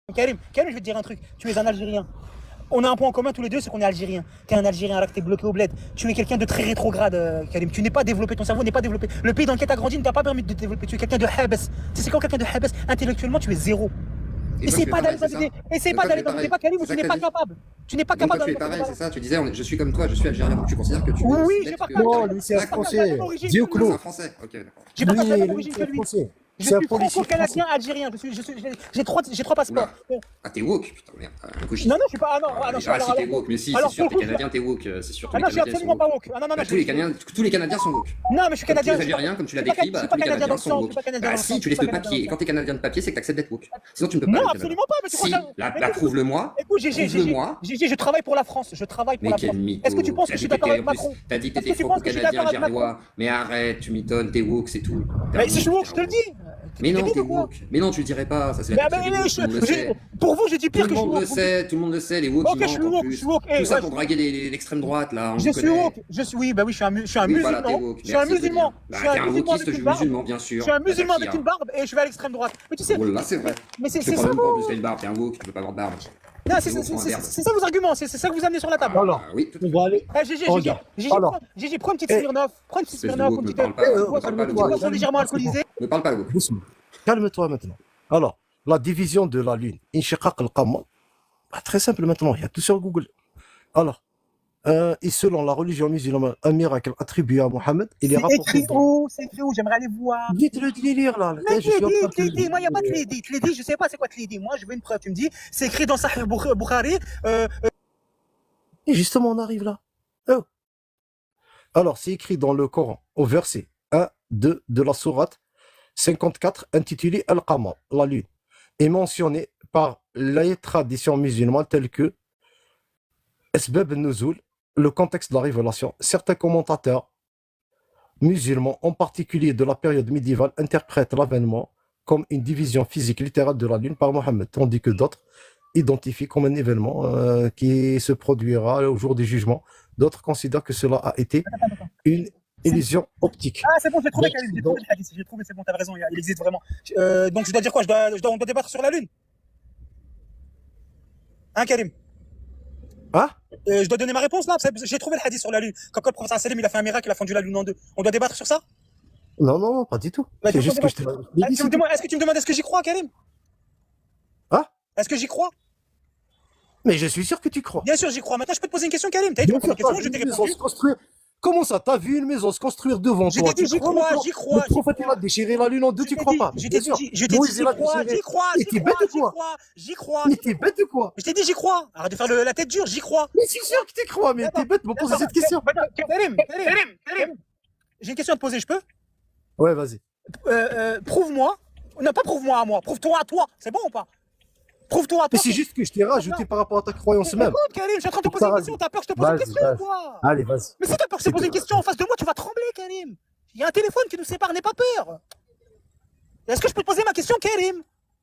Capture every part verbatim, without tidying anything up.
Karim, Karim, je vais te dire un truc. Tu es un Algérien. On a un point en commun tous les deux, c'est qu'on est Algérien. Tu es un Algérien alors que tu es bloqué au bled. Tu es quelqu'un de très rétrograde, euh, Karim. Tu n'es pas développé, ton cerveau n'est pas développé. Le pays dans lequel tu as grandi ne t'a pas permis de te développer. Tu es quelqu'un de habes. Tu sais, c'est quand quelqu'un de habes, intellectuellement, tu es zéro. Essaye pas d'aller dans des. Essaye pas d'aller dans des débats, Karim, où tu n'es pas capable. Tu n'es pas capable d'aller. Tu es pareil, c'est ça. Tu disais, je suis comme toi, je suis Algérien. Donc tu considères que tu es. Oui, j'ai pas. Non, lui, c'est un français. Dioclo. C'est un français. Ok, d'accord. J'ai pas la même origine que lui. Je suis franco-canadien algérien, je suis, je suis, j'ai trois, j'ai trois passeports. Ah, t'es woke, putain, merde. Non, non, je suis pas, ah non, ah non, ah, si t'es woke, mais si, c'est sûr, t'es canadien, t'es woke, c'est sûr. Ah non, je suis absolument pas woke. Ah non, non, non. Tous les Canadiens, tous les Canadiens sont woke. Non, mais je suis canadien. Tous les Algériens, comme tu l'as décrit, bah, tous les Canadiens sont woke. Bah, si, tu laisses le papier, et quand t'es canadien de papier, c'est que t'acceptes d'être woke. Sinon, tu ne peux pas. Non, absolument pas, mais tu crois ça. La prouve-le-moi. Écoute, Gégé, Gégé, je travaille pour la France, je travaille pour la France. Est-ce que tu penses que je suis d'accord avec Macron? T'as dit que t'étais franco-canadien algérien, mais arrête, tu m'étonnes, t'es woke, c'est tout. Mais si je suis woke, je te le dis. Mais non, t'es woke. Mais non, tu le dirais pas. Ça, c'est la je, pour vous, j'ai dit pire que je suis woke. Tout le monde le sait, tout le monde le sait, les woke. Ok, je suis woke, je suis woke. Tout ça pour draguer l'extrême droite, là. Je suis woke. Je suis, oui, bah oui, je suis un, je suis un musulman. Je suis un musulman. Je suis un wokiste musulman, bien sûr. Je suis un musulman avec une barbe et je vais à l'extrême droite. Mais tu sais. Là, c'est vrai. Mais c'est ça. Tu as une barbe, t'es un woke, tu peux pas avoir de barbe. Non, c'est ça vos arguments, c'est ça que vous amenez sur la table. Alors, oui, on va aller. Gégé, Gégé, prends une petite Smirnoff. Prends une petite Smirnoff, une petite boisson légèrement alcoolisée. Ne parle pas woke. Calme-toi maintenant. Alors, la division de la Lune, Inshiqaq al-Qamar, bah, très simple maintenant, il y a tout sur Google. Alors, euh, et selon la religion musulmane, un miracle attribué à Mohammed, il est rapporté. C'est écrit où? C'est écrit où? J'aimerais aller voir. Vite le délire là. Mais Tlédi, moi il n'y a pas de Tlédi. Tlédi, je ne sais pas c'est quoi Tlédi. Moi je veux une preuve. Tu me dis, c'est écrit dans Sahih Bukhari. Euh, euh... Et justement, on arrive là. Oh. Alors, c'est écrit dans le Coran, au verset un, deux de la sourate cinquante-quatre, intitulé Al-Qamar, la lune, est mentionné par les traditions musulmanes telles que Asbab al-Nuzul, le contexte de la révélation. Certains commentateurs musulmans, en particulier de la période médiévale, interprètent l'avènement comme une division physique littérale de la lune par Mohammed, tandis que d'autres identifient comme un événement euh, qui se produira au jour du jugement. D'autres considèrent que cela a été une illusion optique. Ah, c'est bon, j'ai trouvé, Karim, j'ai trouvé le hadith, j'ai trouvé, c'est bon, t'as raison, il existe vraiment. Euh, donc, je dois dire quoi? Je dois, je dois, on doit débattre sur la Lune? Hein, Karim? Hein? euh, Je dois donner ma réponse là? J'ai trouvé le hadith sur la Lune. Quand le professeur Salim, il a fait un miracle, il a fondu la Lune en deux. On doit débattre sur ça? Non, non, non, pas du tout. Bah, c'est juste que je te... Est-ce que tu me demandes est-ce que j'y crois, Karim? Hein? Est-ce que j'y crois? Mais je suis sûr que tu crois. Bien sûr, j'y crois. Maintenant, je peux te poser une question, Karim. T'as dit une question, je t'ai répondu. Comment ça? T'as vu une maison se construire devant toi? Dit, j'y crois, j'y crois. Le prophète il a déchiré la lune en deux, tu crois pas? Je t'ai dit, j'y crois, j'y crois. Mais t'es bête ou quoi? J'y crois. Mais t'es bête ou quoi? Je t'ai dit, j'y crois. Arrête de faire la tête dure, j'y crois. Mais c'est sûr que t'y crois, mais t'es bête de me poser cette question. Karim, Karim, Karim. J'ai une question à te poser, je peux? Ouais, vas-y. Prouve-moi. Non, pas prouve-moi à moi. Prouve-toi à toi. C'est bon ou pas? Prouve-toi à toi. Mais c'est juste que je t'ai rajouté par rapport à ta croyance même. Écoute, Karim, je suis en train de te poser une question. T'as peur que je te pose une question ou quoi? Allez, vas-y. Mais si t'as peur que je te pose une question en face de moi, tu vas trembler, Karim. Il y a un téléphone qui nous sépare, n'aie pas peur. Est-ce que je peux te poser ma question, Karim?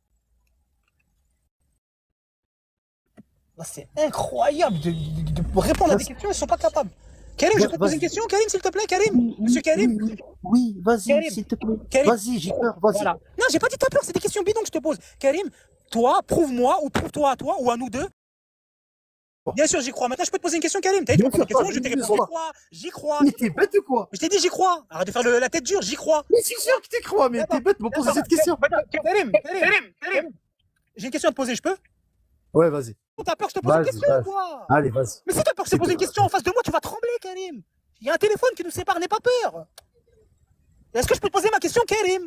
C'est incroyable de, de, de répondre à des questions, ils ne sont pas capables. Karim, je peux te poser une question, Karim, s'il te plaît, Karim? Monsieur Karim? Oui, vas-y, s'il te plaît. Vas-y, j'ai peur, vas-y. Voilà. Non, j'ai pas dit t'as peur, c'est des questions bidons que je te pose. Karim, toi, prouve-moi, ou prouve-toi à toi, ou à nous deux. Bien sûr, j'y crois. Maintenant, je peux te poser une question, Karim. T'as dit une question, je t'ai répondu. J'y crois, j'y crois. Mais t'es bête ou quoi? Je t'ai dit, j'y crois. Arrête de faire le, la tête dure, j'y crois. Mais c'est sûr que t'y crois, mais t'es bête de me poser cette question. Karim, Karim, Karim. J'ai une question à te poser, je peux? Ouais, vas-y. T'as peur que je te pose une question ou quoi? Allez, vas-y. Mais si t'as peur que je te pose une question en face de moi, tu vas trembler, Karim. Il y a un téléphone qui nous sépare, n'aie pas peur. Est-ce que je peux te poser ma question, Karim?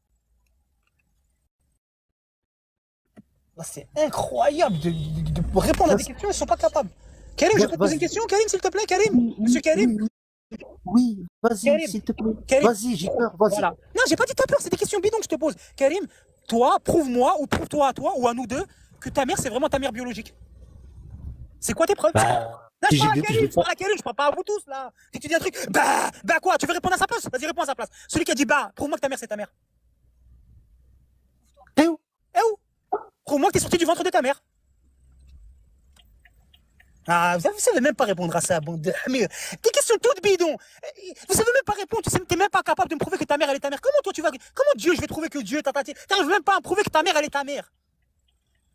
C'est incroyable de, de, de répondre à des questions, ils ne sont pas capables. Karim, je peux te poser une question, Karim, s'il te plaît, Karim? Monsieur Karim? Oui, vas-y, s'il te plaît. Vas-y, j'ai peur, vas-y. Voilà. Non, j'ai pas dit t'as peur, c'est des questions bidons que je te pose. Karim, toi, prouve-moi, ou prouve-toi à toi, ou à nous deux, que ta mère, c'est vraiment ta mère biologique. C'est quoi tes preuves? Bah, non, je parle à Karim, je parle à Karim, je parle pas à vous tous, là. Si tu dis un truc, bah, bah quoi, tu veux répondre à sa place? Vas-y, réponds à sa place. Celui qui a dit bah, prouve-moi que ta mère, c'est ta mère. Eh où? Eh où? Prouve-moi que t'es sorti du ventre de ta mère. Ah, vous savez même pas répondre à ça, bande de... Mais, des questions toutes bidons. Vous savez même pas répondre, tu n'es même pas capable de me prouver que ta mère, elle est ta mère. Comment toi, tu vas... Comment Dieu, je vais trouver que Dieu, t'arrives même pas à me prouver que ta mère, elle est ta mère.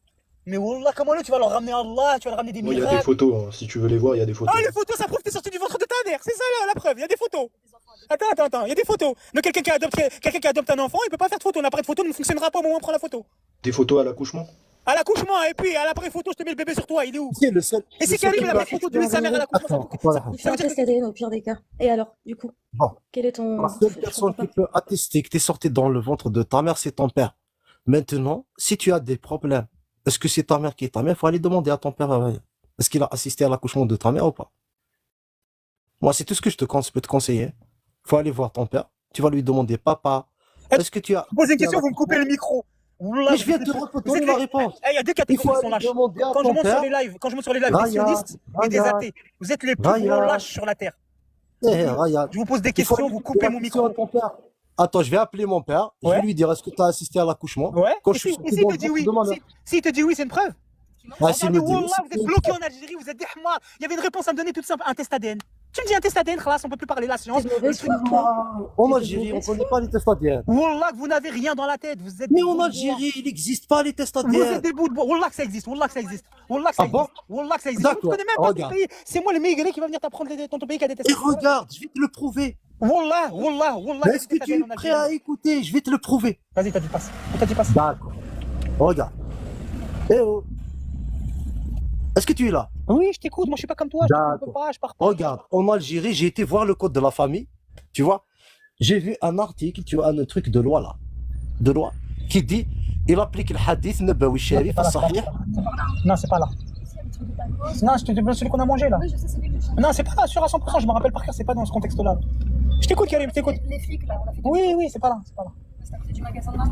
Mais Wallah, comment là, tu vas leur ramener Allah, tu vas leur ramener des Bon, il y a miracles. des photos, hein. Si tu veux les voir, il y a des photos. Ah, les photos, ça prouve que t'es sorti du ventre de ta mère. C'est ça là, la preuve. Il y a des photos. Attends, attends, attends. Il y a des photos. Donc, quelqu'un qui adopte, quelqu'un qui adopte un enfant, il peut pas faire de photo. L'appareil de photo ne fonctionnera pas au moment où on prend la photo. Des photos à l'accouchement? À l'accouchement, et puis à l'appareil photo, je te mets le bébé sur toi. Il est où? C'est le seul. Et si Karim, il a pas de photo de sa mère à l'accouchement. Attends, voilà. Il fait un test A D N au pire des cas. Et alors, du coup, Bon. quel est ton. La seule Je personne comprends qui peut attester que tu es sorti dans le ventre de ta mère, c'est ton père. Maintenant, si tu as des problèmes, est-ce que c'est ta mère qui est ta mère? Il faut aller demander à ton père, euh, est-ce qu'il a assisté à l'accouchement de ta mère ou pas? Moi, c'est tout ce que je te con- je peux te conseiller. Il faut aller voir ton père. Tu vas lui demander, papa, est-ce que tu as... Je pose une question, vous me coupez le micro. Wallah, Mais je viens vous de êtes- te vous donner êtes la les- réponse. Eh, il y a deux Il catégories faut qui sont aller lâches. demander à Quand je ton monte sur père. les lives, quand je monte sur les lives, des Raya, sionistes et des Raya. athées, vous êtes les plus Raya. gros lâches sur la terre. Eh, regarde. Je vous pose des Il faut questions, aller vous poser coupez la mon question à micro. ton père. Attends, je vais appeler mon père. Je Ouais. vais lui dire, est-ce que tu as assisté à l'accouchement? Ouais. Quand Et je suis si- sorti et s'il dans te le dit ventre oui, de ma mère. si- s'il te dit oui, c'est une preuve. Ah, s'il me Regardez, dit oui, Wallah, c'est vous êtes une bloqué preuve. en Algérie, vous êtes des hmars. Il y avait une réponse à me donner toute simple, un test A D N. Tu me dis un test A D N, khalas, on peut plus parler la science. C'est de mauvaise foi. En Algérie, on ne connaît pas les tests A D N. Wallah, que vous n'avez rien dans la tête. Vous êtes Mais des en bouts de Algérie, il n'existe pas les tests A bois. D Vous N. êtes des bouts de bois. Wallah, que ça existe. Wallah, que ça existe. Wallah, que ça Ah bon? existe. Wallah, que ça existe. Je ne D'accord, connais même pas ton regarde. pays. C'est moi le migré qui va venir t'apprendre les- ton ton pays qui a des tests. Et regarde, je vais te le prouver. Wallah, Wallah, Wallah. Mais est-ce que tu es prêt à écouter? Je vais te le prouver. Vas-y, t'as dit passe. T'as dit passe. D'accord. Regarde. Eh oh. Est-ce que tu es là? Oui, je t'écoute. Moi, je suis pas comme toi. Je ne peux D'accord. pas. Je pars pas. Regarde, en Algérie, j'ai été voir le code de la famille. Tu vois? J'ai vu un article, tu vois, un truc de loi là. De loi. Qui dit, il applique le hadith Nabawi Sharif Voilà, sahih. Non, c'est pas là. Non, je te dis celui qu'on a mangé là. Non, c'est pas sûr à cent pour cent. Je me rappelle par cœur. C'est pas dans ce contexte-là. Je t'écoute, Karim. Je t'écoute. Les flics, là, on a fait Oui, oui, c'est pas là. C'est pas là. c'est à côté du magasin de maman.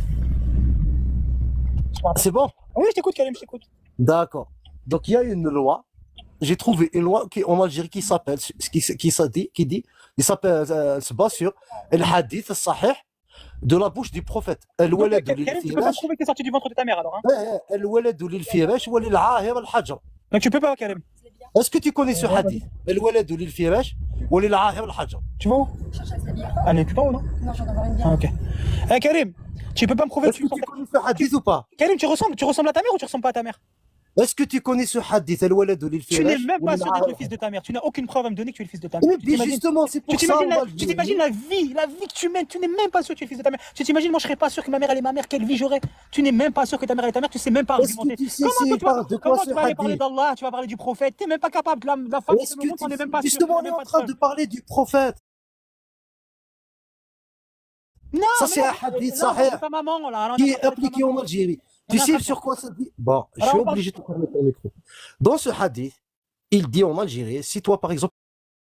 C'est bon? Oui, je t'écoute, Karim. Je t'écoute. D'accord. Donc il y a une loi. J'ai trouvé une loi qui, en Algérie qui s'appelle, qui, qui, ça dit, qui dit, il s'appelle, euh, se base sur le hadith sahih de la bouche du prophète. Al-walad Karim, tu peux pas prouver que t'es sorti du ventre de ta mère alors. Hein. الولد للفراش وللعاهر الحجر. Donc tu peux pas, Karim. Est-ce que tu connais ce hadith? الولد للفراش وللعاهر الحجر. Tu vas où? Allez, tu vas où, non? Non, j'en avoir une bière. Ah, ok. Eh, Karim, tu peux pas me prouver que Est-ce tu que tu connais ce hadith ou pas? Karim, tu ressembles, tu ressembles à ta mère ou tu ressembles pas à ta mère? Est-ce que tu connais ce hadith? الولد Tu n'es للفراش même pas sûr d'être le وللعاهر. fils de ta mère. Tu n'as aucune preuve à me donner que tu es le fils de ta mère. Mais Tu bien t'imagines- justement, c'est Tu pour ça. t'imagines en la, Algérie. tu t'imagines la vie, la vie que tu mènes. Tu n'es même pas sûr que tu es le fils de ta mère. Tu t'imagines, moi je serais pas sûr que ma mère elle est ma mère, quelle vie j'aurais. Tu n'es même pas sûr que ta mère elle est ta mère. Tu sais même pas Est-ce que argumenter. tu sais Comment c'est toi, tu vas, par- de quoi comment ce tu vas aller parler hadith? d'Allah, tu vas parler du prophète. Tu n'es même pas capable. La, la femme qui Est-ce te que montre, on n'est tu... même pas sûr. Justement, on on n'est est même en pas de train preuve. de parler du prophète. Non, Ça, mais c'est non, un hadith non, sahih c'est pas maman là. Alors, on qui est en est train de parler de appliqué ta en maman. Algérie. On Tu est en sais train de- sur quoi ça dit? Bon, je Alors, suis on parle- obligé de te fermer ton micro. Dans ce hadith, il dit en Algérie, si toi, par exemple,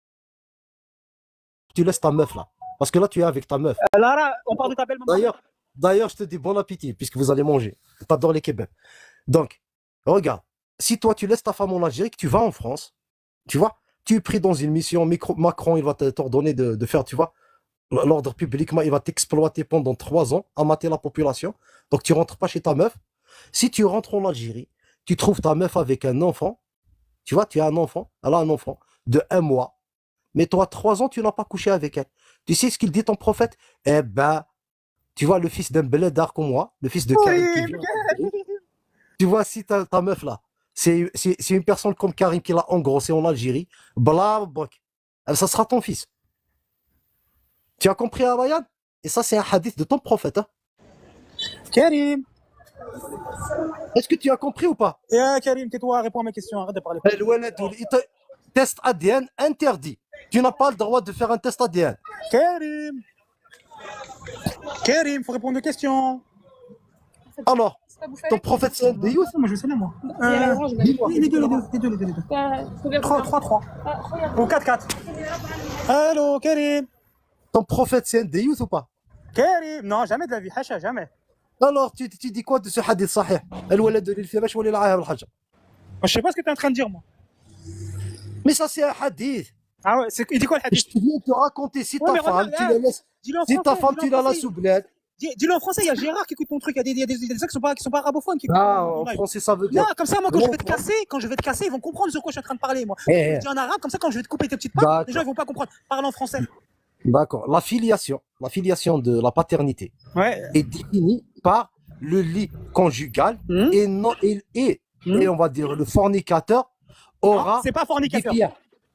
tu laisses ta meuf là, parce que là, tu es avec ta meuf. Lara, on parle de ta belle maman. D'ailleurs, d'ailleurs, je te dis bon appétit, puisque vous allez manger. T'adores les kebabs. Donc, regarde, si toi, tu laisses ta femme en Algérie, que tu vas en France, tu vois, tu es pris dans une mission, micro- Macron, il va te- t'ordonner de, de faire, tu vois, l'ordre public, il va t'exploiter pendant trois ans, à mater la population. Donc, tu rentres pas chez ta meuf. Si tu rentres en Algérie, tu trouves ta meuf avec un enfant, tu vois, tu as un enfant, elle a un enfant de un mois, mais toi, trois ans, tu n'as pas couché avec elle. Tu sais ce qu'il dit ton prophète? Eh ben, tu vois, le fils d'un belédard comme moi, le fils de Karim qui vient d'Algérie, tu vois, si ta, ta meuf là, c'est c'est- c'est une personne comme Karim qui l'a engrossé en Algérie, bla, bla, ça sera ton fils. Tu as compris, Ryan? Et ça, c'est un hadith de ton prophète. Hein? Karim. Est-ce que tu as compris ou pas? Eh, Karim, tais-toi, réponds à mes questions. Arrête de parler. El walad wal- il te- Test A D N interdit. Tu n'as pas le droit de faire un test A D N. Karim. Karim, faut répondre aux questions. Alors, C'est pas bouffé ton avec prophète, c'est un déyous? Moi, je sais, moi. Il y a la orange, mais- Oui, les deux, les deux, les deux, les deux, les deux. Euh, combien trois, trois, trois. Ah, regarde. Ou quatre, quatre. Allô, Karim. Ton prophète, c'est un déyous ou pas? Karim. Non, jamais de la vie. Hacha, jamais. Alors, tu, tu dis quoi de ce hadith sahih? El walad lil-firash wa lil-'ahir al-hajar. Moi, je sais pas ce que tu es en train de dire, moi. Mais ça, c'est un hadith. Ah ouais, c'est- il dit quoi le Je hadith? te viens de te raconter si Ouais, ta mais femme, regarde, tu là, la laisses. Dis-le en Si ta français, femme, dis-le tu en la français. laisses sous bled. Dis- Dis-le en français, il y a Gérard qui écoute ton truc. Il y a des, il y a des, il y a des gens qui sont pas, qui sont pas arabophones qui écoutent Ah, ton en live. français, ça veut Non, dire. comme ça, moi, quand Non, je vais te non. casser, quand je vais te casser, ils vont comprendre sur quoi je suis en train de parler, moi. Eh, Je eh, dis en arabe, comme ça, quand je vais te couper tes petites pattes, D'accord. les gens, ils vont pas comprendre. Parle en français. D'accord. La filiation, la filiation de la paternité Ouais. est définie par le lit conjugal Hmm. et, non, et, et, Hmm. et on va dire le fornicateur aura C'est pas des fornicateur. pierres.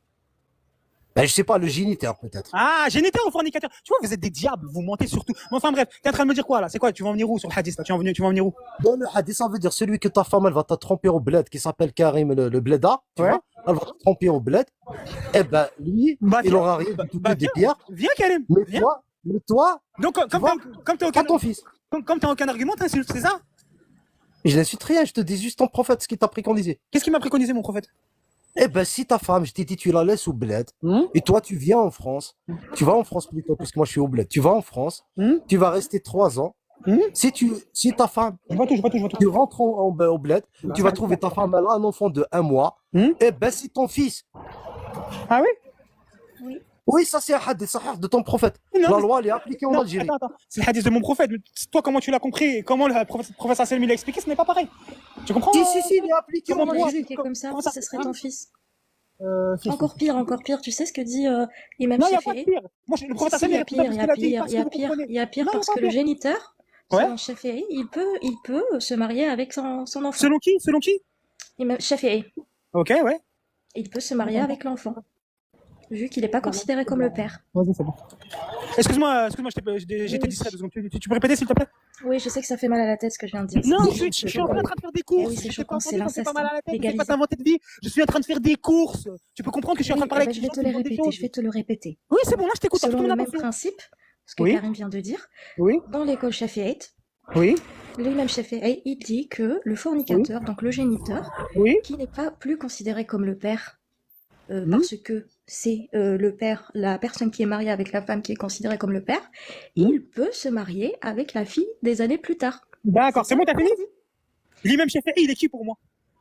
Ben, je sais pas, le géniteur peut-être. Ah, géniteur ou fornicateur? Tu vois, vous êtes des diables, vous mentez surtout. Mais enfin bref, t'es en train de me dire quoi là? C'est quoi? Tu vas en venir où sur le hadith là? Tu vas en venir, tu vas en venir où? Dans le hadith, ça veut dire celui que ta femme elle va te tromper au bled, qui s'appelle Karim le, le bleda, tu Ouais. vois, elle va te tromper au bled, et ben lui, Bah, il viens. aura rien Bah, du tout bah, que des viens. pierres, Viens, Karim. mais Viens. toi, mais toi, Donc, comme tu vois, t'as comme t'as pas aucun, ton fils. comme, comme t'as aucun argument, t'insultes, c'est ça? Je n'insulte rien, je te dis juste ton prophète, ce qu'il t'a préconisé. Qu'est-ce qu'il m'a préconisé, mon prophète? Eh ben, si ta femme, je t'ai dit, tu la laisses au bled, Hmm. et toi, tu viens en France, tu vas en France plutôt, puisque moi, je suis au bled, tu vas en France, Hmm. tu vas rester trois ans. Hmm. Si tu, si ta femme, Je vois tout, je vois tout, je vois tout. tu rentres en- en- au bled, tu vas trouver ta femme, elle a un enfant de un mois, Hmm. eh ben, c'est ton fils. Ah oui? Oui, ça, c'est un hadith sahih de ton prophète. Non, La mais- loi, elle est appliquée en Non, Algérie. attends, attends. C'est le hadith de mon prophète. Mais toi, comment tu l'as compris et comment le prophète, professeur Salmi l'a expliqué, ce n'est pas pareil. Tu comprends? Si, si, si, il est appliqué en Comment Moi, moi, Algérie. expliquer comme ça, comment ça- ce serait ton fils. Euh, si, si. Encore pire, encore pire. Tu sais ce que dit euh, Imam Non, il n'y a pas de Shafi'i? pire. Moi, je- le Si, prophète si, il Salmi y a a pire, il y a pire, il y a pire, il y a pire Non, parce pas que le pire. géniteur, Ouais. selon Shafi'i, il peut, il peut se marier avec son, son enfant. Selon qui? Selon qui? Imam Shafi'i, Ok, ouais. il peut se marier avec l'enfant, vu qu'il n'est pas considéré comme le père. Vas-y, c'est bon. Excuse-moi, excuse-moi, je t'ai- j'étais j'étais Oui. distrait deux secondes. Tu, tu- tu peux répéter, s'il te plaît? Oui, je sais que ça fait mal à la tête ce que je viens de dire. Non, C'est- je suis, je suis en train de faire des courses. oui, c'est Je t'ai pas choquant, c'est entendu, ça fait pas l'inceste, mal à la tête. Je vais légalisé. pas t'inventer de vie. Je suis en train de faire des courses. Tu peux comprendre que je suis en train de parler Oui, eh ben, avec je des vais gens te qui le me demandent des répéter, choses. je vais te le répéter. Oui, c'est bon, là, je t'écoute. Selon Selon le la même principe, ce que Oui. Karim vient de dire, Oui, dans l'école Shafi'ite, oui, l'imam Shafi'i, il dit que le fornicateur, donc le géniteur, oui. qui n'est pas plus considéré comme le père, euh, Hmm. parce que c'est euh, le père, la personne qui est mariée avec la femme qui est considérée comme le père, Hmm. il peut se marier avec la fille des années plus tard. D'accord, c'est bon, t'as fini? Vas-y. L'imam Shafi'i, il est qui pour moi?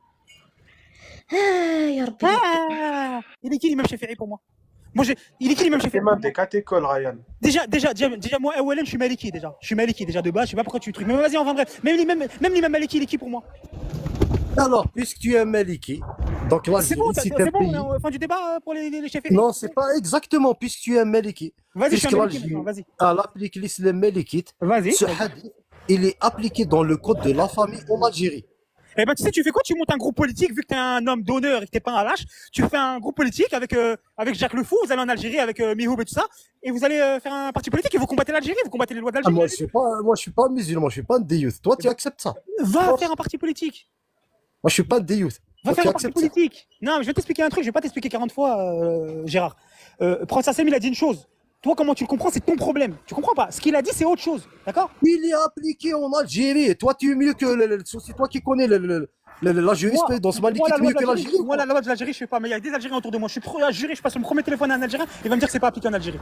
Ah, ya Rabbi. Ah, il est qui l'imam Shafi'i pour moi? Moi, j'ai, il est qui l'imam Shafi'i? Imam des quatre écoles, Ryan. Déjà, déjà, déjà, déjà, moi, Awalen, je suis Maliki déjà. Je suis Maliki déjà de base. Je sais pas pourquoi tu trucs. Mais vas-y, enfin bref. Même l'imam, même l'imam Maliki, il est qui pour moi? Alors, puisque tu es un Maliki, donc C'est l'Algérie, bon, c'est c'est un bon. On pays. est en fin du débat euh, pour les, les, les Shafi'i. Non, c'est pas exactement, puisque tu es un Maliki. Vas-y, je suis Puisque un Maliki l'Algérie, maintenant. Vas-y, elle applique l'islam malikite, vas-y. ce hadith, il est appliqué dans le code de la famille en Algérie. Eh ben, tu sais, tu fais quoi? Tu montes un groupe politique, vu que t'es un homme d'honneur et que t'es pas un lâche. Tu fais un groupe politique avec, euh, avec Jacques Le Fou. Vous allez en Algérie avec euh, Mihoub et tout ça. Et vous allez euh, faire un parti politique et vous combattez l'Algérie. Vous combattez les lois Ah, d'Algérie. moi, je suis pas, moi, je suis pas musulman, je suis pas un déyouth. Toi, tu acceptes ça. Va faire un parti politique. Moi, je suis pas un déyouth. Va Toi, faire tu un parti acceptes ça. politique. Non, mais je vais t'expliquer un truc. Je vais pas t'expliquer quarante fois, euh, Gérard. Euh, Professeur Sam, il a dit une chose. Toi, comment tu le comprends, c'est ton problème. Tu comprends pas? Ce qu'il a dit, c'est autre chose. D'accord? Il est appliqué en Algérie. Toi, tu es mieux que le, le- c'est toi qui connais le, le, le- la jurisprudence Moi, malikite la loi mieux de que l'Algérie, l'Algérie. moi, la loi de l'Algérie, je sais pas, mais il y a des Algériens autour de moi. Je suis prêt à jurer, je passe mon premier téléphone à un Algérien, il va me dire que c'est pas appliqué en Algérie.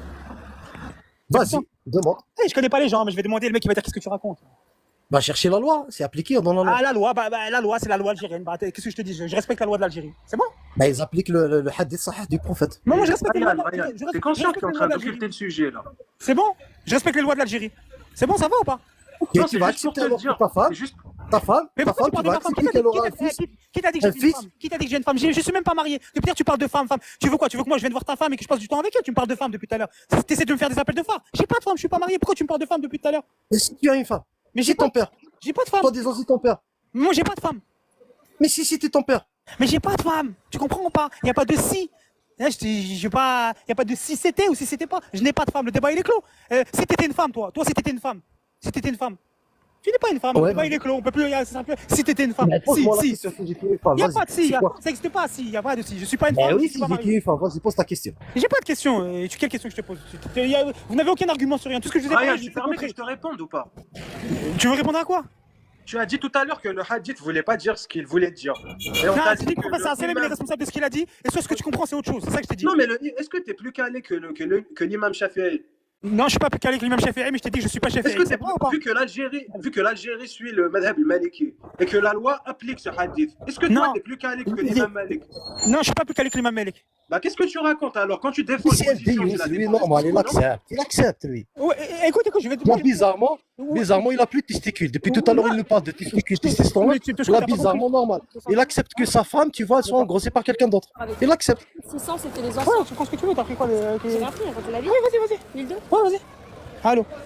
Vas-y, demande. Eh, je connais pas les gens, mais je vais demander le mec qui va dire qu'est-ce que tu racontes. Va chercher la loi. C'est appliqué dans la loi. Ah, la loi, bah, bah, la loi, c'est la loi algérienne. Bah, qu'est-ce que je te dis? Je, je respecte la loi de l'Algérie. C'est bon? Bah, ils appliquent le, le, le hadith sahih du prophète. Moi, moi, je respecte les lois de Ryan, l'Algérie. Ryan, Je t'es respecte- conscient je que t'es en respecte train les lois d'occulter d'Algérie. le sujet là. C'est bon? Je respecte les lois de l'Algérie. C'est bon, ça va ou pas? Et Non, tu c'est vas juste pour accepter te le alors que dire. ta femme, C'est juste. ta femme, Mais ta pourquoi femme, tu tu parles vas de ma femme? Qui accepter t'a qu'elle dit, aura un qui t'a- fils. qui- qui t'a dit que Un j'ai une fils. femme? Qui t'a dit que j'ai une femme? Je je suis même pas marié. Depuis hier, tu parles de femme, femme. Tu veux quoi? Tu veux que moi je vienne voir ta femme et que je passe du temps avec elle? Tu me parles de femme depuis tout à l'heure. T'essaies de me faire des appels de phare. J'ai pas de femme, je suis pas marié. Pourquoi tu me parles de femme depuis tout à l'heure? Mais si tu as une femme, Mais c'est j'ai pas, ton père. j'ai pas de femme. Toi, disons, c'est ton père. Moi, j'ai pas de femme. Mais si c'était ton père. Mais j'ai pas de femme. Tu comprends ou pas? Il y a pas de si. Là, je t'ai- j'ai pas, il y a pas de si c'était ou si c'était pas. Je n'ai pas de femme. Le débat il est clos. Euh, si t'étais une femme, toi, toi, si t'étais une femme, si t'étais une femme, tu n'es pas une femme. Ouais, le débat bah. il est clos. On peut plus. C'est simple. Si t'étais une femme, si, Pose-moi la si. question si j'étais une femme. Il y a Vas-y. pas de si. y C'est a- quoi? Ça n'existe pas si. Il y a pas de si. Je suis pas une Ben femme. oui, je si suis pas j'étais marié. une femme, vas-y, pose ta question. J'ai pas de question. Euh, tu- Quelle question que je te pose? Il y a- Vous n'avez aucun argument sur rien. Tout ce que je vous ai Ryan, parlé, je tu vous ai permets que montré. je te réponde ou pas? Tu veux répondre à quoi? Tu as dit tout à l'heure que le hadith voulait pas dire ce qu'il voulait dire. Et on Non, t'a tu dis dit que que le professeur le Salem il est imam- responsable de ce qu'il a dit. Et soit ce que tu comprends, c'est autre chose. C'est ça que je t'ai dit. Non, mais le- est-ce que tu es plus calé que le- que le- que l'imam Shafi'i? Non, je suis pas plus calé que l'imam Shafi'i, mais je t'ai dit que je suis pas Shafi'i. Est-ce que C'est t'es vrai ou pas? vu que l'Algérie, vu que l'Algérie suit le madhab al-Maliki et que la loi applique ce hadith, est-ce que Non. toi t'es plus calé que l'imam Malik? Non, je suis pas plus calé que l'imam Malik. Bah qu'est-ce que tu racontes alors quand tu défends C'est une un position, tu déyouth, la lui, défends normal, il jusqu'au bout, non? accepte. Il accepte, lui. Ouais, é- écoute, écoute, je vais te Là, bizarrement, Ouais. bizarrement, il a plus de testicules. Depuis tout à l'heure, il nous parle de testicules, testostérone. Mais tu- tu- je Là, t'ai pas bizarrement, normal. Il accepte que sa femme, tu vois, elle soit engrossée par quelqu'un d'autre. Il accepte. six cents, c'était les Ouais, anciens. tu prends ce que tu veux, t'as pris quoi le. J'ai rien pris, quand tu l'as vu. Ouais, vas-y, vas-y. mille deux. Ouais, vas-y. Allô.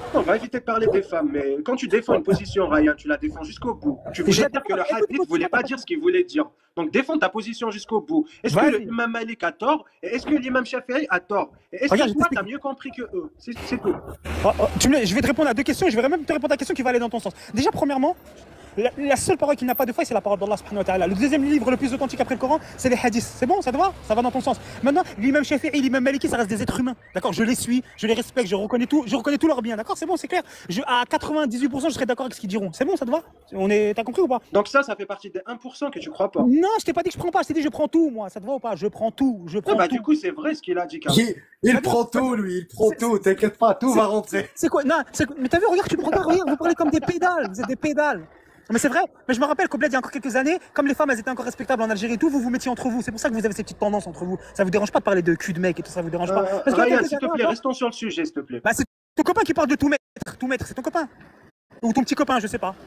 On va éviter de parler des femmes, mais quand tu défends une position, Ryan, tu la défends jusqu'au bout. Tu voulais dire que le hadith ne voulait pas dire ce qu'il voulait dire. Donc défends ta position jusqu'au bout. Est-ce que l'imam Malik a tort et est-ce que l'imam Shafi'i a tort? Et est-ce que toi, tu as mieux compris que eux? C'est tout. Oh, oh, tu me... Je vais te répondre à deux questions, je vais même te répondre à la question qui va aller dans ton sens. Déjà, premièrement, la, la seule parole qui n'a pas de faille, c'est la parole d'Allah subhanahu wa ta'ala. Le deuxième livre le plus authentique après le Coran, c'est les hadiths. C'est bon, ça te va? Ça va dans ton sens. Maintenant, l'imam Shafi'i, l'imam Maliki, ça reste des êtres humains. D'accord? Je les suis, je les respecte, je reconnais tout, je reconnais tout leur bien. D'accord? C'est bon, c'est clair. Je, à quatre-vingt-dix-huit pour cent, je serais d'accord avec ce qu'ils diront. C'est bon, ça te va? On est... T'as compris ou pas? Donc ça, ça fait partie des un pour cent que tu crois pas. Non, je t'ai pas dit que je prends pas, je t'ai dit je prends tout, moi. Ça te va ou pas? Je prends tout, je prends ah bah, tout. Du coup, c'est vrai ce qu'il a dit, Karim. Il, il prend tout, lui, il prend tout, t'inquiète pas, tout va rentrer. C'est quoi? Non, mais t'as vu, regarde, tu me regardes, regarde, vous parlez comme des pédales, vous êtes des pédales. Mais c'est vrai, mais je me rappelle qu'au bled, il y a encore quelques années, comme les femmes elles étaient encore respectables en Algérie et tout, vous vous mettiez entre vous. C'est pour ça que vous avez ces petites tendances entre vous. Ça vous dérange pas de parler de cul de mec et tout ça, vous dérange pas? Euh, Parce que Ryan, s'il te plaît, restons sur le sujet, s'il te plaît. Bah, c'est ton copain qui parle de tout mettre, tout mettre, c'est ton copain. Ou ton petit copain, je sais pas.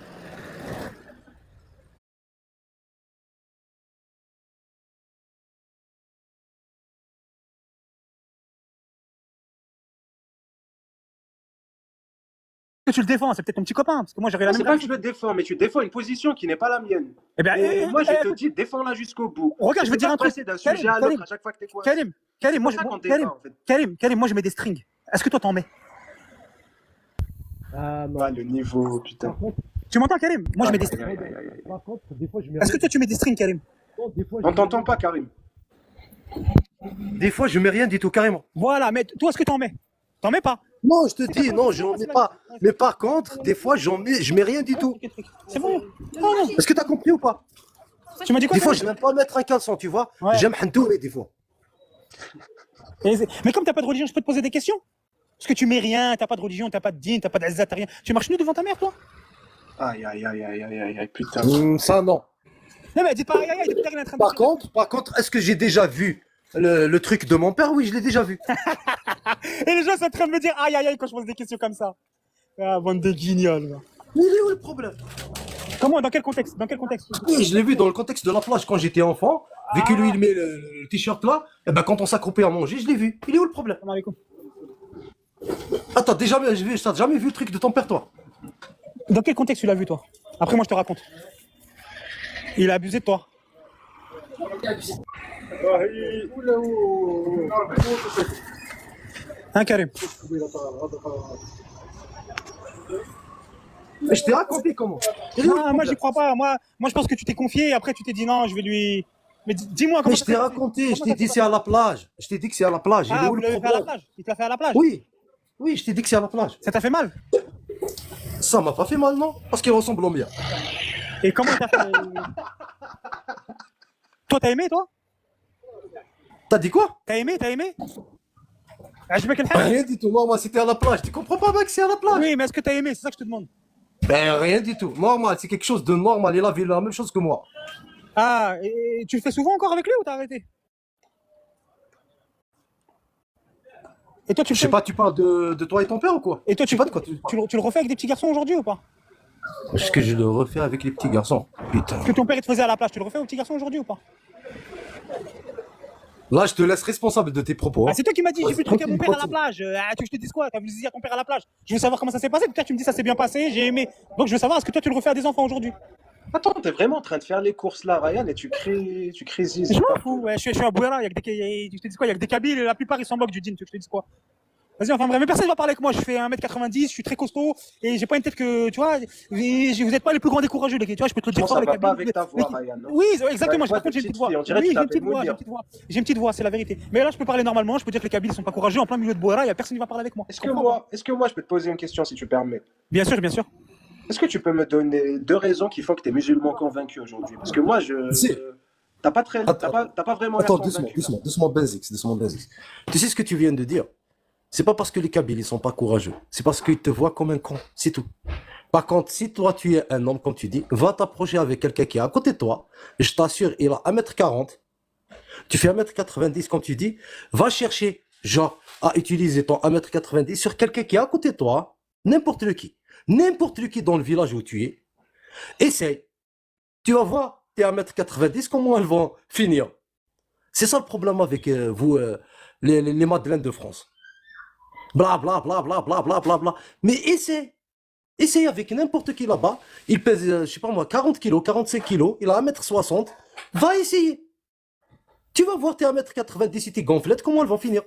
Que tu le défends, c'est peut-être ton petit copain, parce que moi j'aurais la même. C'est pas que je le défends, mais tu défends une position qui n'est pas la mienne. Eh bien, et eh, moi je eh, te dis, défends-la jusqu'au bout. Regarde, je vais te dire un truc. passer d'un sujet à l'autre à chaque fois que t'es quoi. Karim, Karim, moi je Karim, en fait. Karim, Karim, moi je mets des strings. Est-ce que toi t'en mets? Ah non. Ah, le niveau, putain. Tu m'entends, Karim? Moi je mets des strings. Par contre, des fois, je mets. Est-ce que toi tu mets des strings, Karim? On t'entend pas, Karim. Des fois, je mets rien du tout, carrément. Voilà, mais toi, est-ce que t'en mets? T'en mets pas? Non, je te dis, non, j'en mets pas. Mais par contre, des fois, j'en mets, je mets rien du tout. C'est bon. Oh, Est-ce que t'as compris ou pas? Tu m'as dit quoi? Des fois, je n'aime pas mettre un caleçon, tu vois. Ouais. J'aime Hantouré, des fois. Mais comme t'as pas de religion, je peux te poser des questions? Parce que tu mets rien, t'as pas de religion, t'as pas de dîne, t'as pas d'azzat, t'as rien. Tu marches nu devant ta mère, toi? Aïe, aïe, aïe, aïe, aïe, aïe, aïe, putain. Hum, ça, non. Non, mais dis pas aïe, aïe, aïe, depuis t'es en train de. Par contre, par contre, est-ce que j'ai déjà vu le, le truc de mon père? Oui, je l'ai déjà vu. Et les gens sont en train de me dire aïe, aïe, aïe quand je pose des questions comme ça. Ah, bande de guignols. Mais il est où le problème? Comment? Dans quel contexte? Dans quel contexte? Oui, je l'ai vu dans le contexte de la plage quand j'étais enfant. Vu que lui, il met le, le t-shirt là, et ben quand on s'accroupait à manger, je l'ai vu. Il est où le problème? Attends, déjà, t'as jamais vu le truc de ton père, toi? Dans quel contexte tu l'as vu, toi? Après, moi, je te raconte. Il a abusé de toi. Hein, Karim? Je t'ai raconté comment? Non, moi, j'y crois pas. Moi, moi, je pense que tu t'es confié et après, tu t'es dit non, je vais lui. Mais dis-moi comment. Mais je t'ai raconté, je t'ai dit c'est à la plage. Je t'ai dit que c'est à la plage. Il Ah, est où vous le l'avez fait à la problème? plage? Il te l'a fait à la plage? Oui, oui, je t'ai dit que c'est à la plage. Ça t'a fait mal? Ça m'a pas fait mal, non? Parce qu'il ressemble au mien. Et comment t'as fait? Toi, t'as aimé, toi? T'as dit quoi? T'as aimé, t'as aimé? عجبك الحال؟ Rien du tout. Moi, moi, c'était à la plage. Tu comprends pas, mec, c'est à la plage. Oui, mais est-ce que t'as aimé? C'est ça que je te demande. Ben, rien du tout. Normal, c'est quelque chose de normal. Il a vu la même chose que moi. Ah, et tu le fais souvent encore avec lui ou t'as arrêté? Et toi, tu le Je sais fais- pas, tu parles de, de toi et ton père ou quoi? Et toi, Je sais tu, pas de quoi tu tu, le, tu le refais avec des petits garçons aujourd'hui ou pas? Est-ce que je le refais avec les petits garçons? Putain. Ce que ton père il te faisait à la plage, tu le refais aux petits garçons aujourd'hui ou pas? Là, je te laisse responsable de tes propos. Ah, hein. c'est toi qui m'as dit, j'ai vu le truc à mon Continue, père à la plage. Euh, Ah, tu veux que je te dise quoi? T'as voulu dire à ton père à la plage. Je veux savoir comment ça s'est passé. Peut-être tu me dis ça s'est bien passé, j'ai aimé. Donc je veux savoir, est-ce que toi tu le refais à des enfants aujourd'hui? Attends, t'es vraiment en train de faire les courses là, Ryan, et tu crées, tu crées zizi. Je m'en fous, ouais, je, suis, je suis à Bouera, il y a que des, je te dis quoi, il y a que des Kabyles et la plupart ils s'en moquent du djinn, tu veux que je te dise quoi? Vas-y, enfin bref, mais personne ne va parler avec moi, je fais un mètre quatre-vingt-dix, je suis très costaud et j'ai pas une tête que, tu vois, et je- vous n'êtes pas les plus grands des courageux, les gars, tu vois, je peux te le dire Comment fort, ça les va pas Kabyles. avec ta voix, mais- Ryan, non? Oui, c'est- exactement, Ouais, par contre j'ai une petite petite voix. fille, on dirait que Oui, tu j'ai une petite t'appelles voix, j'ai une Mounia. petite voix. J'ai une petite voix, c'est la vérité. Mais là, je peux parler normalement, je peux dire que les Kabyles sont pas courageux, en plein milieu de Bouera, il y a personne qui va parler avec moi. Est-ce que moi, est-ce que moi, je peux te poser une question si tu permets? Bien sûr, bien sûr. Est-ce que tu peux me donner deux raisons qui font que tu es musulman convaincu aujourd'hui? Parce que moi, je. Si. je- T'as pas, très... Attends. t'as pas, t'as pas vraiment l'air Attends, doucement, convaincu. doucement, doucement, Benzix, doucement, Benzix. Tu sais ce que tu viens de dire? C'est pas parce que les Kabyles ils sont pas courageux, c'est parce qu'ils te voient comme un con, c'est tout. Par contre, si toi tu es un homme, comme tu dis, va t'approcher avec quelqu'un qui est à côté de toi, et je t'assure, il a un mètre quarante, tu fais un mètre quatre-vingt-dix comme tu dis, va chercher, genre, à utiliser ton un mètre quatre-vingt-dix sur quelqu'un qui est à côté de toi, n'importe lequel, n'importe lequel dans le village où tu es, essaye. Tu vas voir, t'es à un mètre quatre-vingt-dix, comment elles vont finir. C'est ça le problème avec euh, vous, euh, les, les, les Madeleines de France. Bla bla bla bla bla bla bla bla. Mais essaie. Essaye avec n'importe qui là-bas. Il pèse, euh, je sais pas moi, quarante kilos, quarante-cinq kilos. Il a un mètre soixante. Va essayer. Tu vas voir tes un mètre quatre-vingt-dix et tes gonflettes, comment elles vont finir.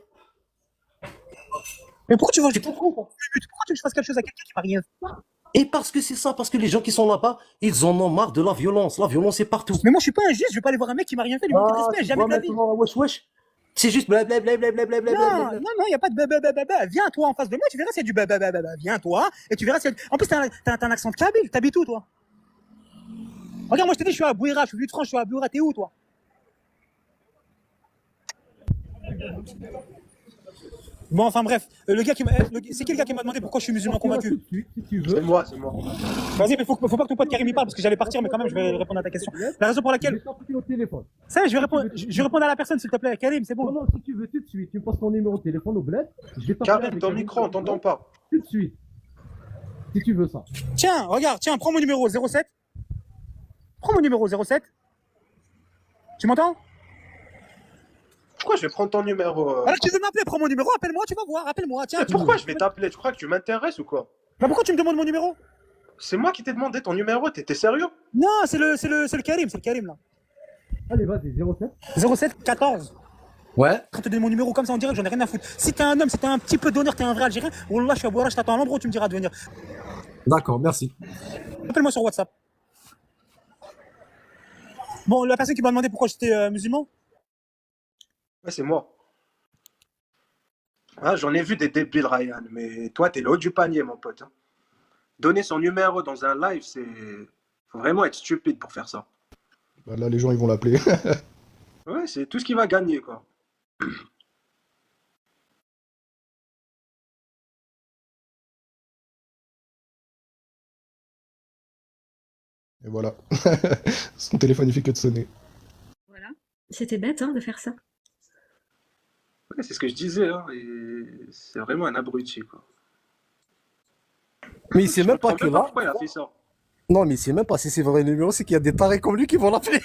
Mais pourquoi tu veux, pourquoi tu veux que je fasse quelque chose à quelqu'un qui m'a rien fait? Et parce que c'est ça, parce que les gens qui sont là-bas, ils en ont marre de la violence. La violence est partout. Mais moi, je suis pas un juge, je vais pas aller voir un mec qui m'a rien fait, lui manquer de Ah, respect, tu jamais vois de la vie. maintenant, wesh, wesh. C'est juste blablabla. Non, non, non, il n'y a pas de blablabla. Viens, toi, en face de moi, tu verras s'il y a du blablabla. Viens, toi, et tu verras s'il y a... En plus, t'as un, t'as, t'as un accent de kabyle. T'habites où, toi? Regarde, moi, je t'ai dit, je suis à Bouira, je suis venu de France, je suis à Bouira. T'es où, toi? Bon, enfin bref, euh, le gars qui m'a, le- c'est qui le gars qui m'a demandé pourquoi je suis musulman convaincu? Si tu C'est veux. moi, c'est moi. Vas-y, mais faut, faut pas que ton pote Karim y parle parce que j'allais partir, mais quand même, je vais répondre à ta question. La raison pour Je laquelle, vais t'appeler au téléphone. ça, je vais répondre, je je vais répondre à la personne, s'il te plaît. Karim, c'est Non, bon. non, si tu veux tout de suite, tu me passes ton numéro de téléphone au bled. Je vais t'appeler. Karim, avec ton un micro, on numéro t'entend pas. Tout de suite. Si tu veux ça. Tiens, regarde, tiens, prends mon numéro zéro sept. Prends mon numéro zéro sept. Tu m'entends? Pourquoi je vais prendre ton numéro euh Alors tu veux m'appeler, prends mon numéro, appelle-moi, tu vas voir, appelle-moi, tiens. Mais tu- pourquoi je vais t'appeler? Tu crois que tu m'intéresses ou quoi? Bah pourquoi tu me demandes mon numéro? C'est moi qui t'ai demandé ton numéro, t'étais sérieux? Non, c'est le, c'est le, c'est le Karim, c'est le Karim là. Allez, vas-y, zéro sept. zéro sept quatorze. Ouais. Quand tu donnes mon numéro comme ça, on dirait que j'en ai rien à foutre. Si t'es un homme, si t'es un petit peu d'honneur, t'es un vrai Algérien, wallah, je suis à Bouara, je t'attends à l'endroit où tu me diras de venir. D'accord, merci. Appelle-moi sur WhatsApp. Bon, la personne qui m'a demandé pourquoi j'étais euh, musulman, Ouais, c'est moi. Ah, j'en ai vu des débiles, Ryan, mais toi, t'es le haut du panier, mon pote. hein. Donner son numéro dans un live, c'est. Faut vraiment être stupide pour faire ça. Bah là, les gens, ils vont l'appeler. Ouais, c'est tout ce qu'il va gagner, quoi. Et voilà. Son téléphone, il fait que de sonner. Voilà. C'était bête hein, de faire ça. Ouais, c'est ce que je disais, hein, et c'est vraiment un abruti, quoi. Mais il sait Je même pas comprends que pas là. pourquoi il a fait ça. Non, mais il sait même pas si c'est vrai numéro, c'est qu'il y a des tarés comme lui qui vont l'appeler.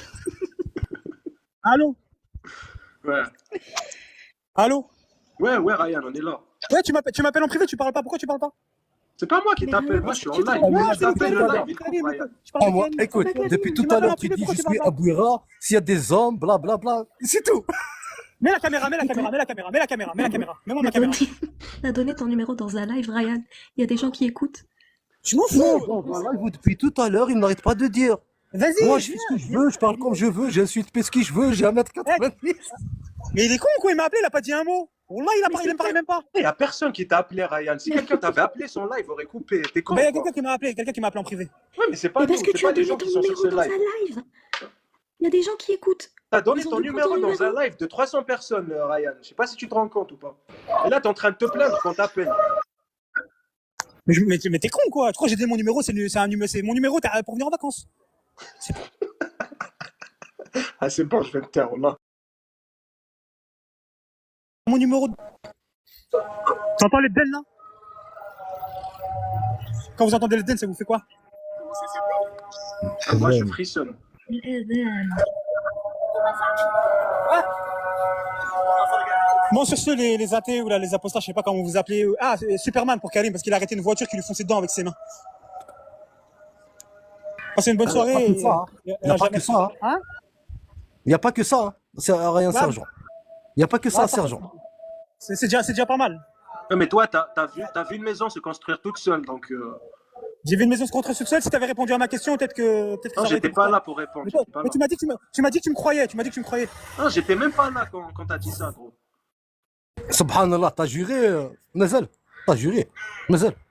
allô? Ouais. Allô? Ouais, ouais, Ryan, on est là. Ouais, tu m'appelles, tu m'appelles en privé, tu parles pas, pourquoi tu parles pas? C'est pas moi qui Mais t'appelle, non, moi je suis en tu te- live. Ouais, Moi, c'est je le t'appelle le Karim, live, le écoute, Karim, Ryan. je parle Ah, de moi, Karim. écoute, Karim, depuis tu tout à m'appelles en l'heure, tu privé, dis pourquoi je tu parles suis pas? à Bouira, s'il y a des hommes, blablabla. C'est tout. Mets la caméra, mets la caméra, mets la caméra, mets la caméra, mets la caméra, mets-moi ma T'as caméra. donné... t'as donné ton numéro dans un live, Ryan. Il y a des gens qui écoutent. Je m'en Non, fous. bon, voilà, vous, depuis tout à l'heure, il n'arrête pas de dire. Vas-y. Moi, je fais ce que je veux, je parle comme je veux, j'insulte pas ce que je veux, j'ai un mètre quatre-vingt-dix. Mais il est con quoi, il m'a appelé, il a pas dit un mot. Wallah, il a parlé, il me parlait même pas. Il y a personne qui t'a appelé, Ryan. Si quelqu'un t'avait appelé, son live aurait coupé. T'es con, Mais il y a quoi. quelqu'un qui m'a appelé, quelqu'un qui m'a appelé en privé. Ouais, mais c'est pas Mais nous, parce que c'est tu as pas les donné gens ton qui sont sur numéro ce dans un live. live. Il y a des gens qui écoutent. T'as donné Ils ont ton dû numéro prendre ton dans un live de trois cents personnes, euh, Ryan. Je sais pas si tu te rends compte ou pas. Et là, t'es en train de te plaindre quand t'appelles. Mais, je- mais, mais t'es con quoi. Tu crois que j'ai donné mon numéro, c'est le- c'est un numéro, c'est mon numéro t'as- pour venir en vacances. Ah, c'est bon, je vais me taire, là. Mon numéro. T'entends les den là? Quand vous entendez les den, ça vous fait quoi? Comment ça s'appelle? Moi, je frissonne. Bon, sur ce, les, les athées ou là, les apostats, je sais pas comment vous appelez. Ah, c'est Superman pour Karim parce qu'il a arrêté une voiture qui lui fonçait dedans avec ses mains. Passez une bonne Il n'y a soirée. pas que ça. hein. et- et Il n'y a pas jamais- que ça. hein. Hein? Il n'y a pas que ça. hein. C'est rien, Ouais. sergent. Il n'y a pas que ça, Ouais, sergent. C'est c'est déjà, c'est déjà pas mal. Ouais, mais toi, t'as as vu, t'as vu une maison se construire toute seule, donc. Euh... J'ai vu une maison se construire toute seule. Si t'avais répondu à ma question, peut-être que. Peut-être que Non, ça aurait j'étais été pas différent. là pour répondre. Mais, toi- j'étais pas mais là. tu m'as dit que tu m'as- tu m'as dit que tu me croyais. Tu m'as dit que tu me croyais. Non, j'étais même pas là quand, quand t'as dit ça, gros. Subhanallah, t'as juré, euh, Nazel. T'as juré. Nazel.